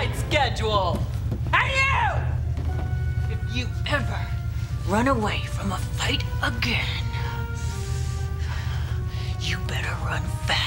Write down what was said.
tight schedule. Hey, you! If you ever run away from a fight again, you better run fast.